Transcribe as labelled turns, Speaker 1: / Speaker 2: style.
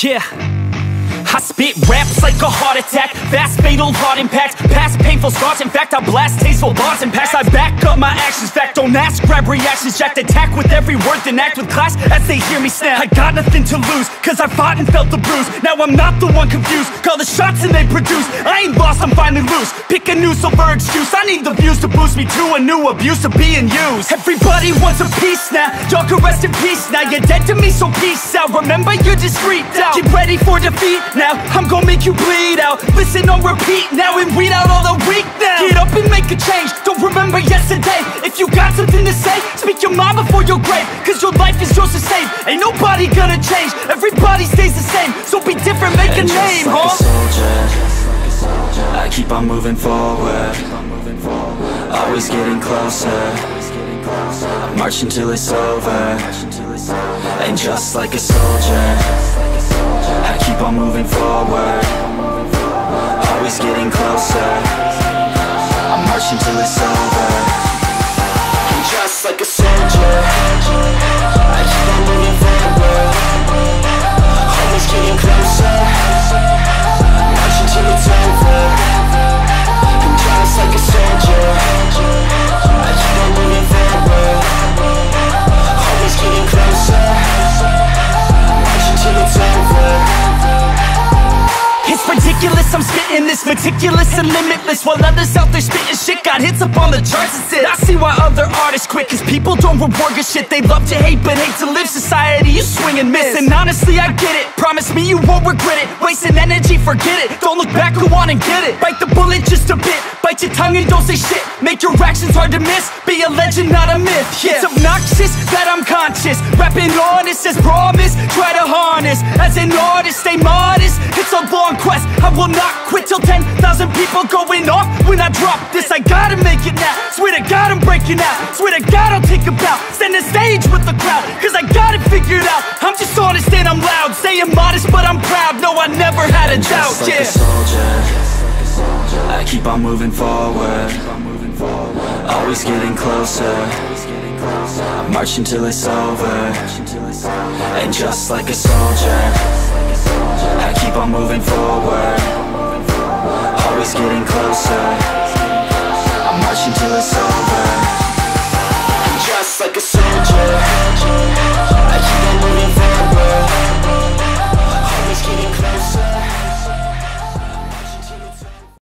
Speaker 1: Yeah, I spit raps like a heart attack, fast fatal heart impact, past painful scars. In fact, I blast tasteful bars and packs. I back up my actions, fact don't ask, grab reactions, jacked attack with every word, then act with class as they hear me snap. I got nothing to lose, cause I fought and felt the bruise. Now I'm not the one confused, call the shots and they produce. I ain't lost, I'm finally loose, pick a new silver excuse. I need the views to boost me to a new abuse of being used. Everybody wants a piece now, y'all can rest in peace now. You're dead to me, so peace out, remember you're discreet out. Get ready for defeat now, I'm gonna make you bleed out. Listen on repeat now and weed out all the weak now. Get up and make a change, don't remember yesterday. If you got something to say, speak your mind before your grave, cause your life is yours to save. Ain't nobody gonna change, everybody stays the same. So be different, make a name,
Speaker 2: like
Speaker 1: huh?
Speaker 2: a soldier, I keep on moving forward, always getting closer. I march until it's over, and just like a soldier, I keep on moving forward, always getting closer. I march until it's over, and just like a soldier, I keep on moving forward, always getting closer. I march until it's over, and just like a soldier, I keep on moving forward, always getting closer. I march until it's over.
Speaker 1: It's ridiculous, I'm spitting this meticulous and limitless, while others out there spitting shit got hits up on the charts and shit. I see why other artists quit, cause people don't reward good shit. They love to hate but hate to live. Society, you swing and miss, and honestly I get it. Promise me you won't regret it, wasting energy, forget it. Don't look back, go on and get it. Bite the bullet just a bit, bite your tongue and don't say shit. Make your actions hard to miss, be a legend not a myth. Yeah. It's obnoxious that I'm conscious, rapping honest as promise. Try to harness, as an artist stay modest. It's a long quest, I will not quit till 10,000 people going off when I drop this. I gotta make it now, swear to God I'm breaking out. Swear to God I'll take a bow, stand the stage with the crowd, cause I got it figured out. I'm just honest and I'm loud, saying modest but I'm proud. No, I never had a doubt,
Speaker 2: just like a soldier, I keep on moving forward, always getting closer. I march until it's over, and just like a soldier, I keep on moving forward, always getting closer. I march until it's over, and just like a soldier,